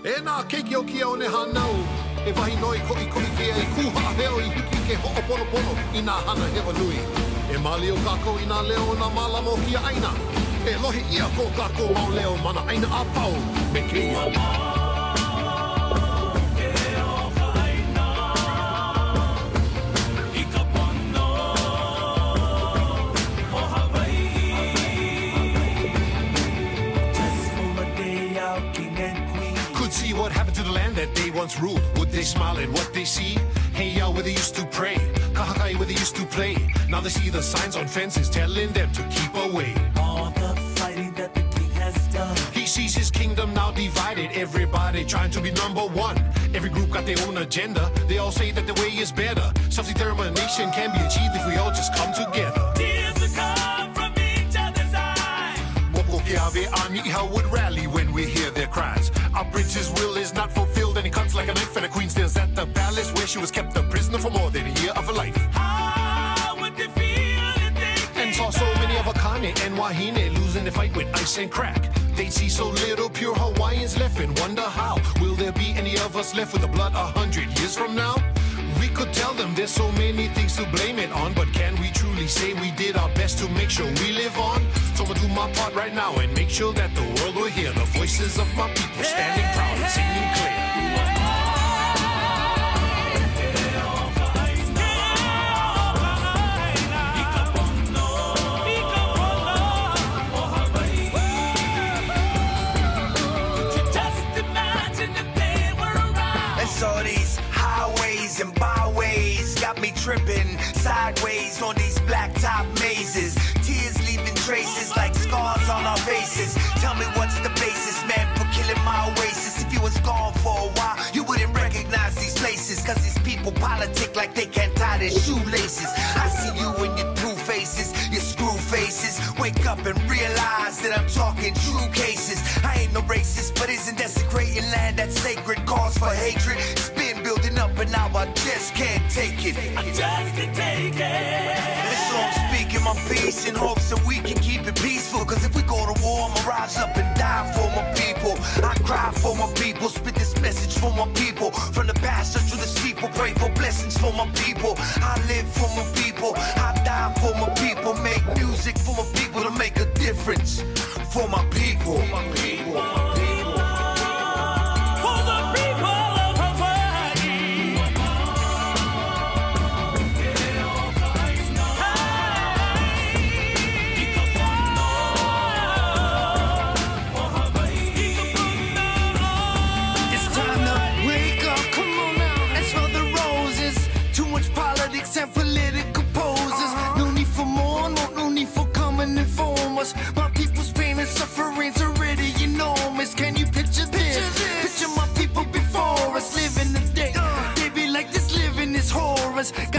E nā keiki o kia o ne hanau. E wahi noi ko'i ke ai kuha heo I hiki ke ho'oponopono I nā hana hewa nui. E mali o kako I nā leo nā malama o kia aina. E lohi ia ko kako mau leo mana aina a pau. Me keia. What happened to the land that they once ruled? Would they smile at what they see? Hey, y'all, where they used to pray. Kahakai, where they used to play. Now they see the signs on fences telling them to keep away. All the fighting that the king has done. He sees his kingdom now divided. Everybody trying to be number one. Every group got their own agenda. They all say that the way is better. Self-determination can be achieved if we all just come together. Tears will come from each other's eyes. How would rally when we hear their cries. Our prince's will is not fulfilled and he cuts like a knife. And the queen stares at the palace where she was kept a prisoner for more than a year of her life. How would they feel if they and saw so many of Akane and Wahine losing the fight with ice and crack. They'd see so little pure Hawaiians left and wonder how will there be any of us left with the blood 100 years from now? We could tell them there's so many things to blame it on, but can we truly say we did our best to make sure we live on? So I'ma do my part right now and make sure that the world will hear the voices of my people standing proud and singing clear. So these highways and byways got me tripping sideways on these blacktop mazes. Tears leaving traces like scars on our faces. Tell me what's the basis, man, for killing my oasis? If you was gone for a while, you wouldn't recognize these places. Cause these people politic like they can't tie their shoelaces. I see you in your two faces, your screw faces. Wake up and realize that I'm talking true cases. I ain't no racist, but isn't desecrating land that's sacred? Cause for hatred, it's been building up and now I just can't take it. I just can't take it. And so I'm speaking my peace in hopes that we can keep it peaceful. Cause if we go to war, I'ma rise up and die for my people. I cry for my people, spit this message for my people. From the pastor to the steeple, pray for blessings for my people. I live for my people, I die for my people. Make music for my people to make a difference for my people. For my people. And political poses. No need for more, no need for coming inform us. My people's pain and suffering's already enormous. Can you picture this? Picture my people before us living the day. They be like this, living is horrors.